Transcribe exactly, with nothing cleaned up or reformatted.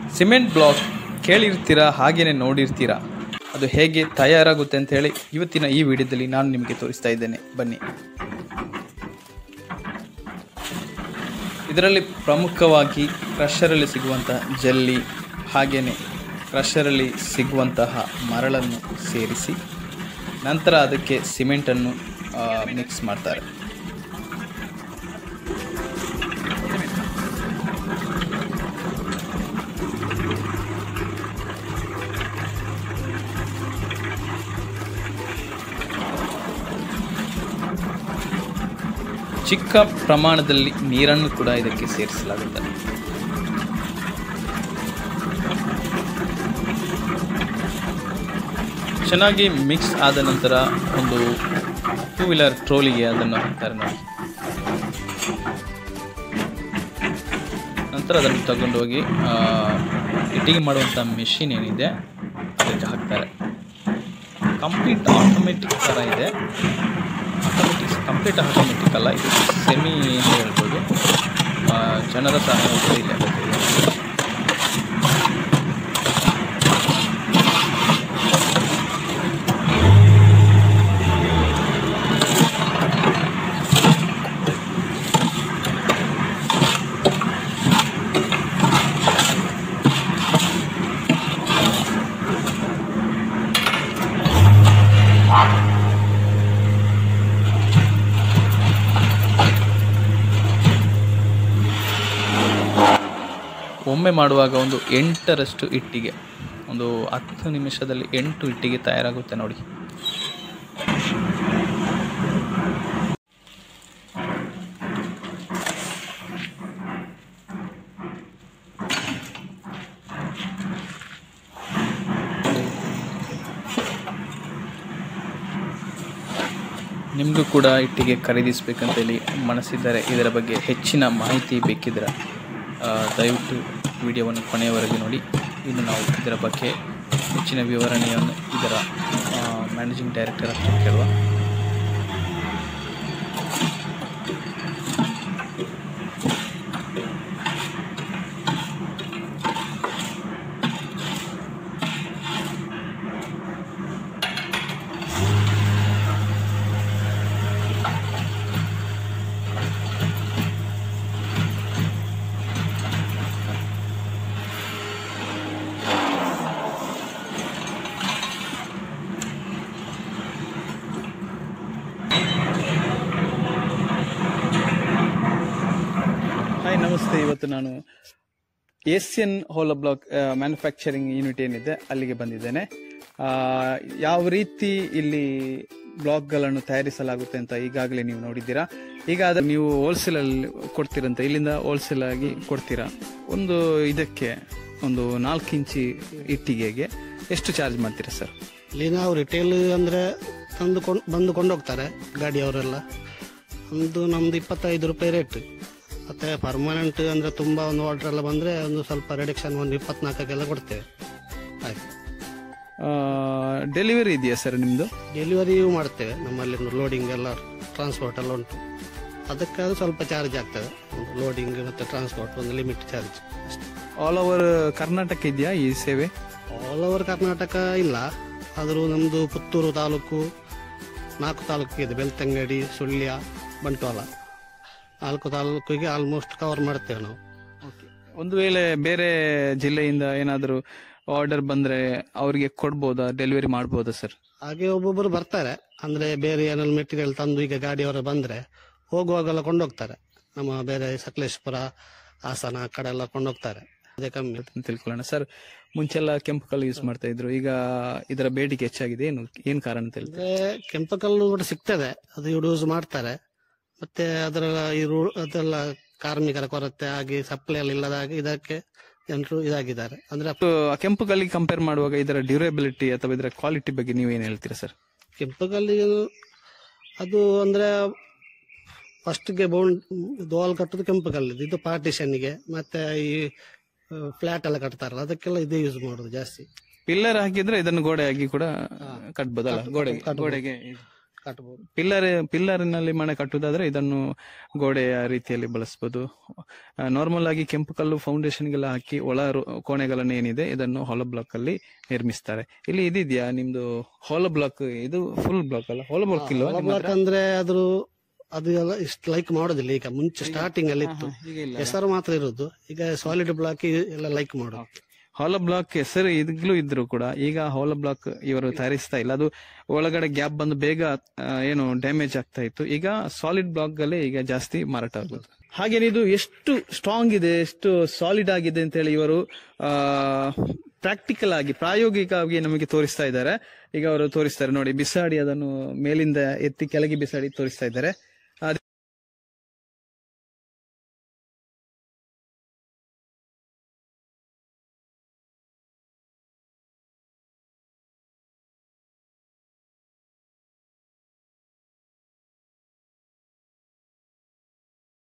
Cement block ಕೇಳಿರ್ತೀರಾ, ಹಾಗೇನೆ ನೋಡಿರ್ತೀರಾ. ಅದು ಹೇಗೆ ತಯಾರಾಗುತ್ತೆ ಅಂತ ಹೇಳಿ ಇವತ್ತಿನ ಈ ವಿಡಿಯೋದಲ್ಲಿ ನಾನು ನಿಮಗೆ ತೋರಿಸ್ತಾ ಇದ್ದೇನೆ. ಬನ್ನಿ. ಇದರಲ್ಲಿ ಪ್ರಮುಖವಾಗಿ ಕ್ರಷರಲ್ಲಿ ಸಿಗುವಂತಹ ಜಲ್ಲಿ ಹಾಗೆಯೇ ಕ್ರಷರಲ್ಲಿ ಸಿಗುವಂತಹ ಮರಳನ್ನು ಸೇರಿಸಿ ನಂತರ ಅದಕ್ಕೆ ಸಿಮೆಂಟನ್ನು ಮಿಕ್ಸ್ ಮಾಡ್ತಾರೆ. ಚಿಕ್ಕ ಪ್ರಮಾಣದಲ್ಲಿ ನೀರನ್ನು ಕೂಡ ಇದಕ್ಕೆ ಸೇರಿಸಲಾಗುತ್ತದೆ. ಚೆನ್ನಾಗಿ ಮಿಕ್ಸ್ ಆದ ನಂತರ ಒಂದು ಟೂ ವೀಲರ್ ಟ್ರೋಲಿಗೆ ಅದನ್ನು ಹಾಕ್ತಾರೆ ನೋಡಿ. ನಂತರ ಅದನ್ನು ತಗೊಂಡು ಹೋಗಿ ಇಟ್ಟಿಗೆ ಮಾಡುವಂಥ ಮೆಷಿನ್ ಏನಿದೆ ಅದಕ್ಕೆ ಹಾಕ್ತಾರೆ. ಕಂಪ್ಲೀಟ್ ಆಟೋಮೆಟಿಕ್ ಥರ ಇದೆ. ಆಟೋಮೆಟಿಕ್ ಕಂಪ್ಲೀಟ್ ಆಟೋಮೆಟಿಕ್ ಅಲ್ಲ, ಇದು ಸೆಮಿ ಅಂತ ಹೇಳ್ಬೋದು. ಜನರ ಸಹಾಯ ಇಲ್ಲ. ಒಮ್ಮೆ ಮಾಡುವಾಗ ಒಂದು ಎಂಟರಷ್ಟು ಇಟ್ಟಿಗೆ, ಒಂದು ಹತ್ತು ನಿಮಿಷದಲ್ಲಿ ಎಂಟು ಇಟ್ಟಿಗೆ ತಯಾರಾಗುತ್ತೆ ನೋಡಿ. ನಿಮಗೂ ಕೂಡ ಇಟ್ಟಿಗೆ ಖರೀದಿಸಬೇಕಂತ ಹೇಳಿ ಮನಸ್ಸಿದ್ದರೆ, ಇದರ ಬಗ್ಗೆ ಹೆಚ್ಚಿನ ಮಾಹಿತಿ ಬೇಕಿದ್ರೆ ದಯವಿಟ್ಟು ವಿಡಿಯೋವನ್ನು ಕೊನೆಯವರೆಗೆ ನೋಡಿ. ಇನ್ನು ನಾವು ಇದರ ಬಗ್ಗೆ ಹೆಚ್ಚಿನ ವಿವರಣೆಯನ್ನು ಇದರ ಮ್ಯಾನೇಜಿಂಗ್ ಡೈರೆಕ್ಟರ್ ಹತ್ರ ಕೇಳುವ. ಹಾಯ್, ನಮಸ್ತೆ. ಇವತ್ತು ನಾನು Asian hollow block manufacturing unit ಏನಿದೆ ಅಲ್ಲಿಗೆ ಬಂದಿದ್ದೇನೆ. ಯಾವ ರೀತಿ ಇಲ್ಲಿ ಬ್ಲಾಕ್ಗಳನ್ನು ತಯಾರಿಸಲಾಗುತ್ತೆ ಅಂತ ಈಗಾಗಲೇ ನೀವು ನೋಡಿದ್ದೀರಾ. ಈಗ ಅದ ನೀವು ಹೋಲ್ಸೇಲ್ ಅಲ್ಲಿ ಕೊಡ್ತೀರಂತ, ಇಲ್ಲಿಂದ ಹೋಲ್ಸೇಲ್ ಆಗಿ ಕೊಡ್ತೀರಾ. ಒಂದು ಇದಕ್ಕೆ ಒಂದು ನಾಲ್ಕು ಇಂಚಿ ಇಟ್ಟಿಗೆಗೆ ಎಷ್ಟು ಚಾರ್ಜ್ ಮಾಡ್ತೀರಾ ಸರ್? ಇಲ್ಲಿ ನಾವು ರಿಟೇಲ್ ಅಂದ್ರೆ ತಂದು ಬಂದು ಕೊಂಡೋಗ್ತಾರೆ ಗಾಡಿಯವರೆಲ್ಲ. ಒಂದು ನಮ್ದು ಇಪ್ಪತ್ತೈದು ರೂಪಾಯಿ ರೇಟ್. ಮತ್ತೆ ಪರ್ಮನೆಂಟ್ ಅಂದ್ರೆ ತುಂಬಾ ಒಂದು ಆರ್ಡರ್ ಎಲ್ಲ ಬಂದ್ರೆ ಒಂದು ಸ್ವಲ್ಪ ರಿಡಕ್ಷನ್ ಒಂದು ಇಪ್ಪತ್ನಾಲ್ಕಕ್ಕೆಲ್ಲ ಕೊಡ್ತೇವೆ. ಆಯ್ತು. ಡೆಲಿವರಿ ಇದೆಯಾ ಸರ್ ನಿಮ್ದು? ಡೆಲಿವರಿಯೂ ಮಾಡ್ತೇವೆ. ನಮ್ಮಲ್ಲಿ ಲೋಡಿಂಗ್ ಎಲ್ಲ ಟ್ರಾನ್ಸ್ಪೋರ್ಟ್ ಎಲ್ಲ ಉಂಟು. ಅದಕ್ಕೆ ಸ್ವಲ್ಪ ಚಾರ್ಜ್ ಆಗ್ತದೆ. ಲೋಡಿಂಗ್ ಮತ್ತೆ ಟ್ರಾನ್ಸ್ಪೋರ್ಟ್ ಒಂದು limit charge. All over Karnataka ಇದೆಯಾ ಈ ಸೇವೆ? ಆಲ್ ಓವರ್ ಕರ್ನಾಟಕ ಇಲ್ಲ, ಆದರೂ ನಮ್ದು ಪುತ್ತೂರು ತಾಲೂಕು ನಾಲ್ಕು ತಾಲೂಕು ಇದೆ. ಬೆಳ್ತಂಗಡಿ, ಸುಳ್ಯ, ಬಂಟ್ವಾಳ, ನಾಲ್ಕು ತಾಲೂಕಿಗೆ ಆಲ್ಮೋಸ್ಟ್ ಕವರ್ ಮಾಡ್ತೇವೆ ನಾವು. ಒಂದು ವೇಳೆ ಬೇರೆ ಜಿಲ್ಲೆಯಿಂದ ಏನಾದರೂ ಆರ್ಡರ್ ಬಂದ್ರೆ ಅವರಿಗೆ ಕೊಡ್ಬೋದಾ, ಡೆಲಿವರಿ ಮಾಡ್ಬೋದಾ ಸರ್? ಹಾಗೆ ಒಬ್ಬೊಬ್ಬರು ಬರ್ತಾರೆ, ಅಂದ್ರೆ ಬೇರೆ ಏನಾದ್ರು ಮೆಟೀರಿಯಲ್ ತಂದು ಈಗ ಗಾಡಿಯವರು ಬಂದ್ರೆ ಹೋಗುವಾಗೆಲ್ಲ ಕೊಂಡೋಗ್ತಾರೆ. ನಮ್ಮ ಬೇರೆ ಸಕಲೇಶ್ಪುರ, ಹಾಸನ ಆ ಕಡೆ ಎಲ್ಲ ಕೊಂಡೋಗ್ತಾರೆ. ಅದೇ ಕಮ್ಮಿ ಅಂತ ತಿಳ್ಕೊಳ್ಳೋಣ ಸರ್. ಮುಂಚೆಲ್ಲ ಕೆಂಪು ಕಲ್ಲು ಯೂಸ್ ಮಾಡ್ತಾ ಇದ್ರು, ಈಗ ಇದರ ಬೇಡಿಕೆ ಹೆಚ್ಚಾಗಿದೆ. ಏನು ಏನ್ ಕಾರಣ ಅಂತ ಹೇಳಿದ್ರೆ ಕೆಂಪು ಕಲ್ಲು ಕೂಡ ಸಿಗ್ತದೆ, ಅದು ಯೂಸ್ ಮಾಡ್ತಾರೆ. ಮತ್ತೆ ಅದರ ಅದೆಲ್ಲ ಕಾರ್ಮಿಕರ ಕೊರತೆ ಆಗಿ ಸಪ್ಲೈ ಎಲ್ಲ ಇಲ್ಲದಾಗಿ ಇದಕ್ಕೆ ಜನರು ಇದಾಗಿದ್ದಾರೆ. ಅಂದ್ರೆ ಕೆಂಪು ಕಲ್ಲಿಗೆ ಕಂಪೇರ್ ಮಾಡುವಾಗ ಇದರ ಡ್ಯೂರೇಬಿಲಿಟಿ ಅಥವಾ ಇದರ ಕ್ವಾಲಿಟಿ ಬಗ್ಗೆ ನೀವು ಏನ್ ಹೇಳ್ತೀರಾ ಸರ್? ಕೆಂಪು ಕಲ್ಲಿಗೆ ಅದು ಅಂದ್ರೆ ಫಸ್ಟ್ ಗೆ ಬೌಂಡ್ ದೋಲ್ ಕಟ್ಟೋದು ಕೆಂಪು ಕಲ್ಲಿದ್ದು, ಇದು ಪಾರ್ಟಿಷನ್ಗೆ ಮತ್ತೆ ಈ ಫ್ಲಾಟ್ ಎಲ್ಲ ಕಟ್ತಾರಲ್ಲ ಅದಕ್ಕೆಲ್ಲ ಇದೇ ಯೂಸ್ ಮಾಡೋದು ಜಾಸ್ತಿ. ಪಿಲ್ಲರ್ ಹಾಕಿದ್ರೆ ಇದನ್ನು ಗೋಡೆ ಆಗಿ ಕೂಡ ಕಟ್ಬೋದಲ್ಲ, ಗೋಡೆಗೆ ಗೋಡೆಗೆ ಕಟ್ಟಬಹುದು. ಪಿಲ್ಲರ್ ಪಿಲ್ಲರ್ನಲ್ಲಿ ಮನೆ ಕಟ್ಟುವುದಾದ್ರೆ ಇದನ್ನು ಗೋಡೆಯ ರೀತಿಯಲ್ಲಿ ಬಳಸಬಹುದು. ನಾರ್ಮಲ್ ಆಗಿ ಕೆಂಪು ಕಲ್ಲು ಫೌಂಡೇಶನ್ಗೆಲ್ಲ ಹಾಕಿ ಒಳ ರು- ಕೋಣೆಗಳನ್ನು ಏನಿದೆ ಇದನ್ನು ಹಾಲೋ ಬ್ಲಾಕ್ ಅಲ್ಲಿ ನಿರ್ಮಿಸ್ತಾರೆ. ಇಲ್ಲಿ ಇದಿದೆಯಾ ನಿಮ್ದು ಹಾಲೋ ಬ್ಲಾಕ್? ಇದು ಫುಲ್ ಬ್ಲಾಕ್ ಅಲ್ಲ, ಹಾಲೋ ಬ್ಲಾಕ್ ಇಲ್ವಾ ನಿಮ್ಮ ಬ್ಲಾಕ್ ಹತ್ರ? ಅಂದ್ರೆ ಅದ್ರ ಅದು ಎಲ್ಲ ಇಷ್ಟು ಲೈಕ್ ಮಾಡೋದಿಲ್ಲ. ಈಗ ಮುಂಚೆ ಸ್ಟಾರ್ಟಿಂಗ್ ಅಲ್ಲಿ ಇತ್ತು, ಈಗ ಇಲ್ಲ. ಹೆಸರು ಮಾತ್ರ ಇರೋದು. ಈಗ ಸಾಲಿಡ್ ಬ್ಲಾಕ್ ಎಲ್ಲ ಲೈಕ್ ಮಾಡೋದು. ಹಾಲೋ ಬ್ಲಾಕ್ ಹೆಸರು ಈಗಲೂ ಇದ್ರು ಕೂಡ ಈಗ ಹಾಲೋ ಬ್ಲಾಕ್ ಇವರು ತಯಾರಿಸ್ತಾ ಇಲ್ಲ. ಅದು ಒಳಗಡೆ ಗ್ಯಾಪ್ ಬಂದು ಬೇಗ ಆ, ಏನು ಡ್ಯಾಮೇಜ್ ಆಗ್ತಾ ಇತ್ತು. ಈಗ ಸಾಲಿಡ್ ಬ್ಲಾಕ್ ಗಲ್ಲೇ ಈಗ ಜಾಸ್ತಿ ಮಾರಾಟ ಆಗೋದು. ಹಾಗೇನೆ ಇದು ಎಷ್ಟು ಸ್ಟ್ರಾಂಗ್ ಇದೆ, ಎಷ್ಟು ಸಾಲಿಡ್ ಆಗಿದೆ ಅಂತ ಹೇಳಿ ಇವರು ಆ ಪ್ರಾಕ್ಟಿಕಲ್ ಆಗಿ ಪ್ರಾಯೋಗಿಕವಾಗಿ ನಮಗೆ ತೋರಿಸ್ತಾ ಇದ್ದಾರೆ. ಈಗ ಅವರು ತೋರಿಸ್ತಾರೆ ನೋಡಿ, ಬಿಸಾಡಿ ಅದನ್ನು ಮೇಲಿಂದ ಎತ್ತಿ ಕೆಳಗೆ ಬಿಸಾಡಿ ತೋರಿಸ್ತಾ ಇದ್ದಾರೆ.